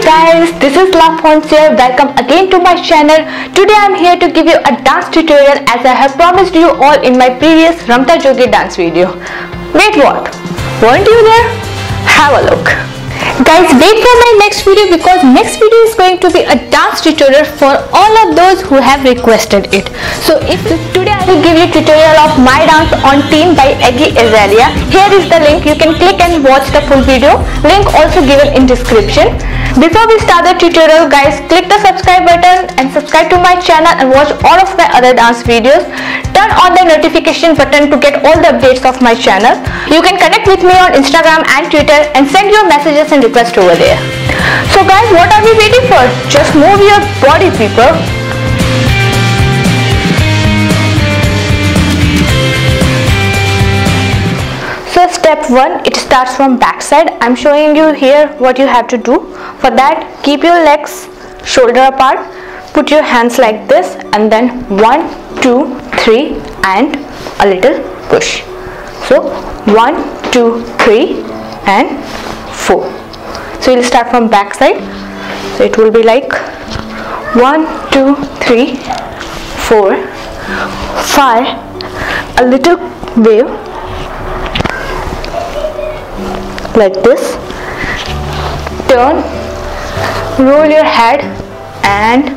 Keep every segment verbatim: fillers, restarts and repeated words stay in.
guys, this is La Fonse here. Welcome again to my channel. Today I am here to give you a dance tutorial as I have promised you all in my previous Ramta Jogi dance video. Wait, what? Weren't you there? Have a look. Guys, wait for my next video because next video is going to be a dance tutorial for all of those who have requested it. So if today I will give you tutorial of My Dance on Teen by Iggy Azalea. Here is the link. You can click and watch the full video. Link also given in description. Before we start the tutorial, guys, click the subscribe button and subscribe to my channel and watch all of my other dance videos. Turn on the notification button to get all the updates of my channel. You can connect with me on Instagram and Twitter and send your messages and requests over there. So guys, what are we waiting for? Just move your body, people. So step one, it starts from backside. I'm showing you here what you have to do. For that, keep your legs shoulder apart, put your hands like this, and then one, two, three, and a little push. So one, two, three, and four. So you'll start from backside. So it will be like one, two, three, four, five, a little wave like this, turn, roll your head, and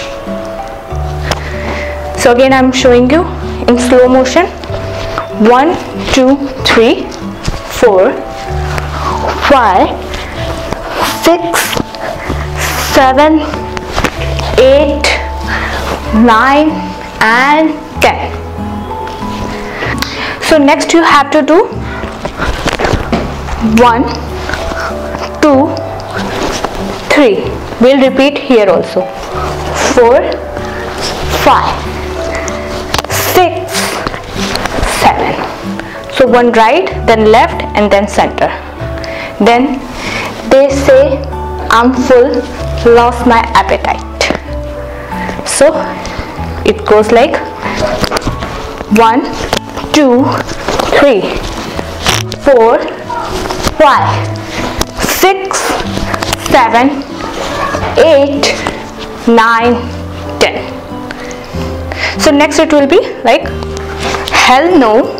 so again I'm showing you in slow motion. One, two, three, four, five, six, seven, eight, nine, and ten. So next you have to do one, two, three. We'll repeat here also. Four, five, six, seven. So one right, then left, and then center. Then they say I'm full, lost my appetite. So it goes like one, two, three, four, five, six, seven, eight, nine, ten. So next it will be like hell no,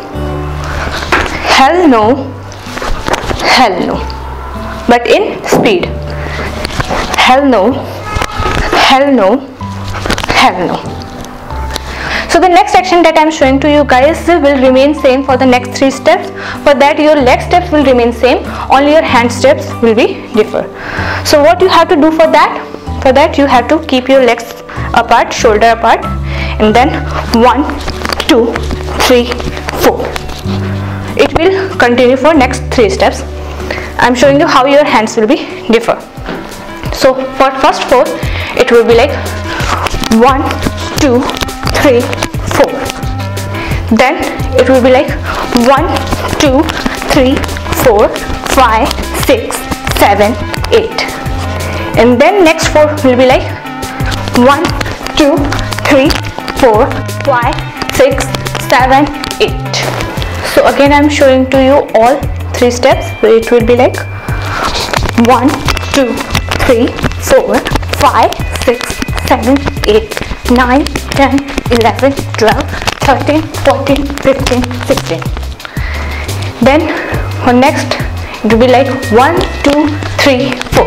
hell no, hell no, but in speed. Hell no, hell no, hell no. So the next action that I am showing to you guys will remain same for the next three steps. For that your leg steps will remain same, only your hand steps will be differ. So what you have to do for that? For that you have to keep your legs apart, shoulder apart, and then one, two, three, four. It will continue for next three steps. I am showing you how your hands will be differ. So for first four, it will be like one, two, three, four. Then it will be like one, two, three, four, five, six, seven, eight. And then next four will be like one, two, three, four, five, six, seven, eight. So again I'm showing to you all three steps. So it will be like one, two, three, four, five, six, seven, eight, nine, ten, eleven, twelve, thirteen, fourteen, fifteen, sixteen. Then for next it will be like one, two, three, four.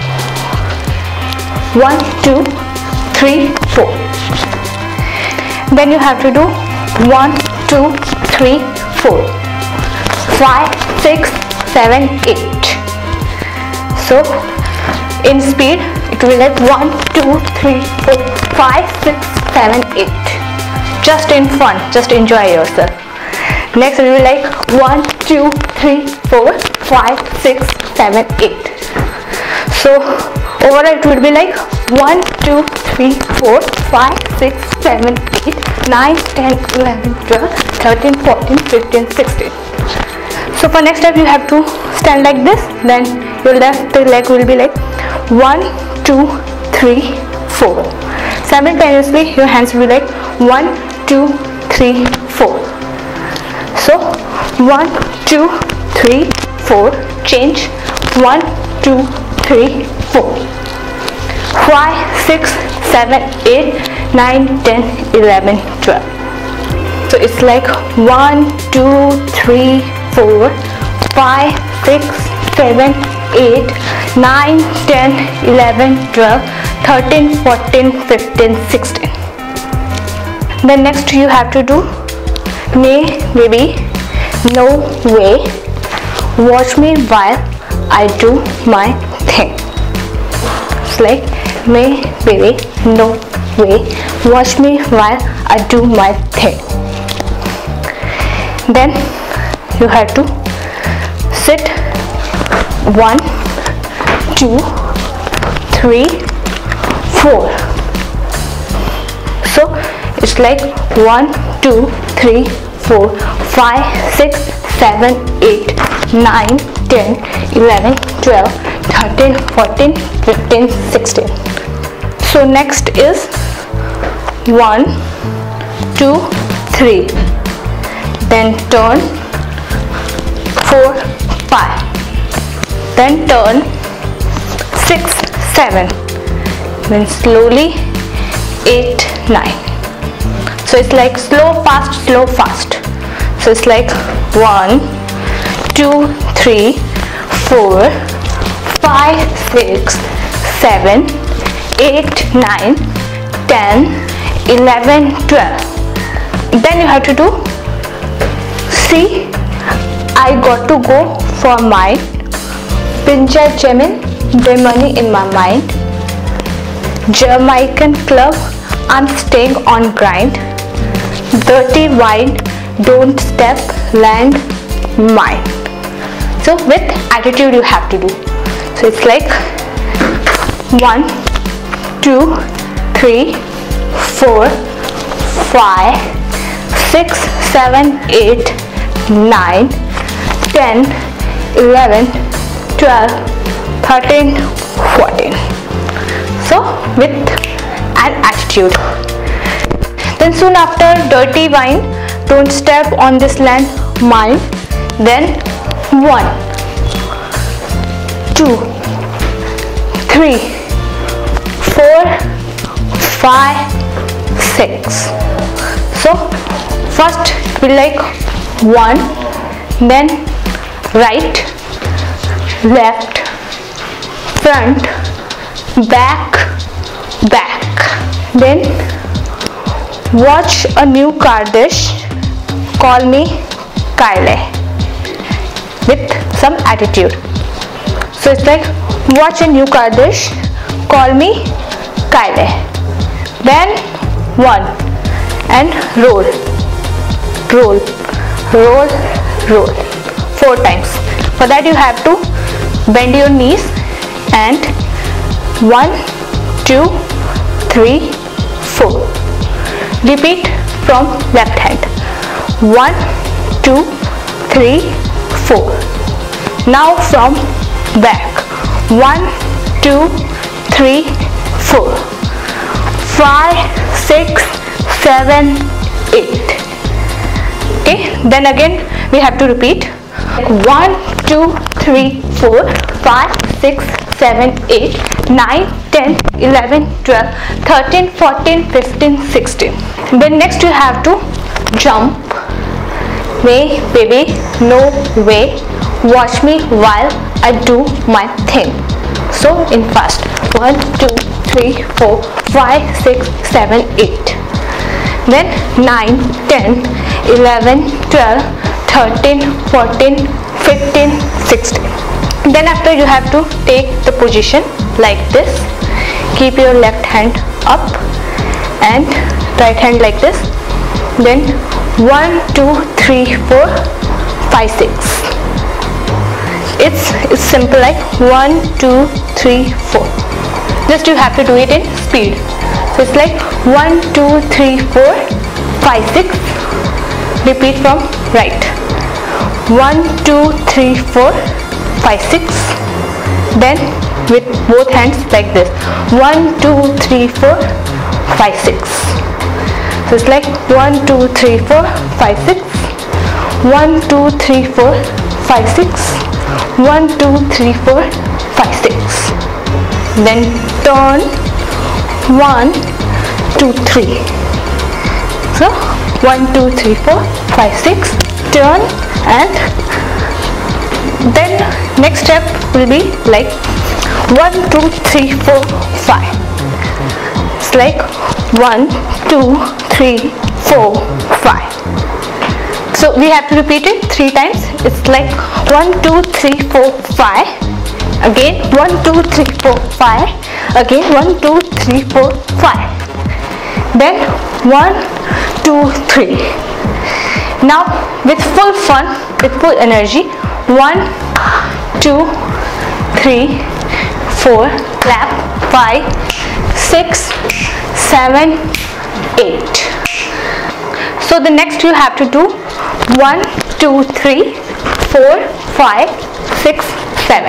one, two, three, four. Then you have to do one, two, three, four, five, six, seven, eight. So in speed it will be like one, two, three, four, five, six, seven, eight. Just in fun, just enjoy yourself. Next it will be like one, two, three, four, five, six, seven, eight. So overall it will be like one, two, three, four, five, six, seven, eight, nine, ten, eleven, twelve, thirteen, fourteen, fifteen, sixteen. So for next step you have to stand like this. Then your left leg will be like one, two, three, four. Simultaneously your hands will be like one, two, three, four. So one, two, three, four. Change. One, two, three, four. five, six, seven, eight, nine, ten, eleven, twelve. So it's like one, two, three, four, five, six, seven, eight, nine, ten, eleven, twelve, thirteen, fourteen, fifteen, sixteen. Then next you have to do nay, baby, no way, watch me while I do my thing. It's like nay, baby, no way, watch me while I do my thing. Then you have to sit one, two, three, four. So it's like one, two, three, four, five, six, seven, eight, nine, ten, eleven, twelve, thirteen, fourteen, fifteen, sixteen. So next is one, two, three. Then turn four, five. Then turn six, seven. Then slowly eight, nine. So it's like slow, fast, slow, fast. So it's like one, two, three, four, five, six, seven, eight, nine, ten, eleven, twelve. Then you have to do, see, I got to go for mine. Pinja Jamin, the money in my mind. Jamaican club, I'm staying on grind. Dirty wine, don't step, land mine. So with attitude you have to do. So it's like one, two, three, four, five, six, seven, eight, nine, ten, eleven, twelve, thirteen, fourteen. So with an attitude. Then soon after, dirty wine, don't step on this land mine. Then one, two, three, four, five, six. So first we like one, then right, left, front, back, back. Then watch a new car dish, call me Kyle, with some attitude. So it's like watch a new car dish, call me Kyle. Then one and roll, roll, roll, roll four times. For that you have to bend your knees and one, two, three, four. Repeat from left hand. One, two, three, four. Now from back. One, two, three, four. Five, six, seven, eight. Okay, then again we have to repeat. One, two, three, four, five, six, seven, eight, nine, ten, eleven, twelve, thirteen, fourteen, fifteen, sixteen. Then next you have to jump. May, baby, no way, watch me while I do my thing. So in fast. One, two, three, four, five, six, seven, eight. Then nine, ten, eleven, twelve, thirteen, fourteen, fifteen, sixteen. Then after you have to take the position like this. Keep your left hand up and right hand like this. Then one, two, three, four, five, six. It's, it's simple like one, two, three, four. Just you have to do it in speed. So it's like one, two, three, four, five, six. Repeat from right. One, two, three, four, five, six. Then with both hands like this. One, two, three, four, five, six. So it's like one, two, three, four, five, six. One, two, three, four, five, six. One, two, three, four, five, six. Then turn one, two, three. So one, two, three, four, five, six. Turn, and then next step will be like one, two, three, four, five. It's like one, two, three, four, five. So we have to repeat it three times. It's like one, two, three, four, five. Again one, two, three, four, five. Again one, two, three, four, five. Then one, two, three. Now with full fun, with full energy. One, two, three, four. Clap. Five, six, seven, eight. So the next you have to do one, two, three, four, five, six, seven.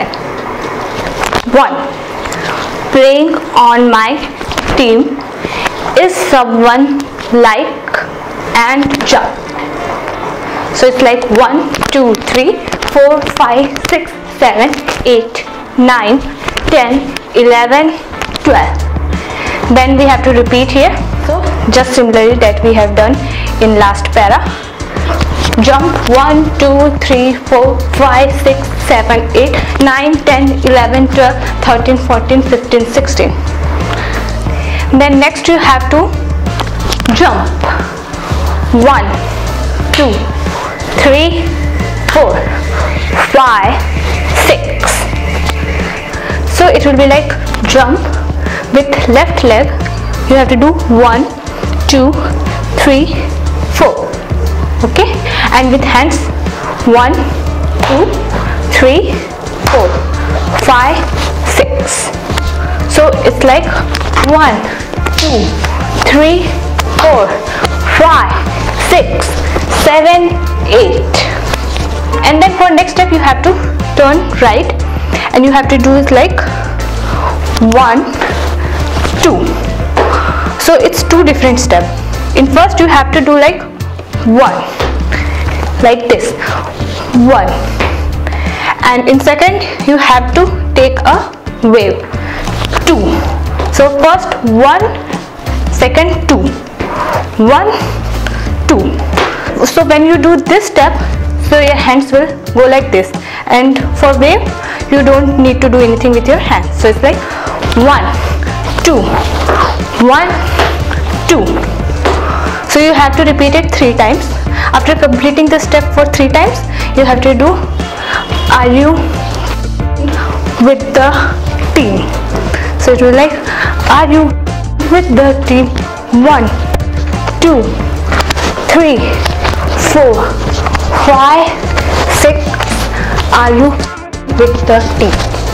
One. Playing on my team is someone like and jump. So it's like one, two, three, four, five, six, seven, eight, nine, ten, eleven, twelve. Then we have to repeat here. So just similarly that we have done in last para. Jump one, two, three, four, five, six, seven, eight, nine, ten, eleven, twelve, thirteen, fourteen, fifteen, sixteen. Then next you have to jump. one, two, three, four, five, six. So it will be like jump with left leg. You have to do one, two, three, four. Okay, and with hands one, two, three, four, five, six. So it's like one, two, three, four, five, six, seven, eight. And then for next step you have to turn right, and you have to do it like one, two. So it's two different steps. In first you have to do like one, like this, one, and in second you have to take a wave, two. So first one, second two, one, two. So when you do this step, so your hands will go like this, and for wave you don't need to do anything with your hands. So it's like one, two, one, two. So you have to repeat it three times. After completing the step for three times, you have to do are you with the team. So it will be like are you with the team. One, two, three, four, five, six. Are you with the team?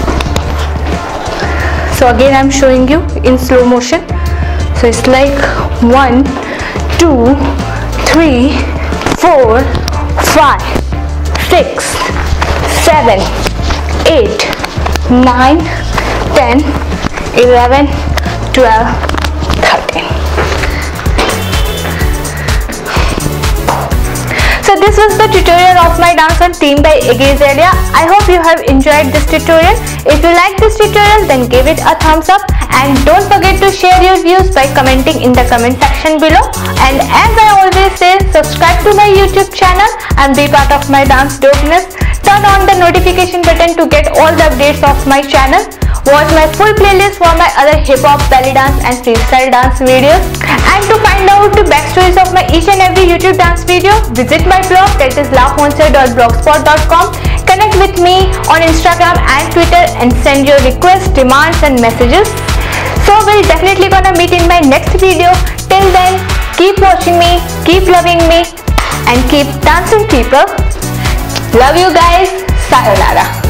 So again I am showing you in slow motion. So it's like one, two, three, four, five, six, seven, eight, nine, ten, eleven, twelve, thirteen. So this was the tutorial of my dance on Team by Iggy Azalea. I hope you have enjoyed this tutorial. If you like this tutorial, then give it a thumbs up, and don't forget to share your views by commenting in the comment section below. And as I always say, subscribe to my YouTube channel and be part of my dance dopeness. Turn on the notification button to get all the updates of my channel. Watch my full playlist for my other hip hop, belly dance and freestyle dance videos. And to find out the backstories of my each and every YouTube dance video, visit my blog, that is laughauncer dot blogspot dot com. Connect with me on Instagram and Twitter and send your requests, demands and messages. So we'll definitely gonna meet in my next video. Till then, keep watching me, keep loving me and keep dancing people. Love you guys. Sayonara.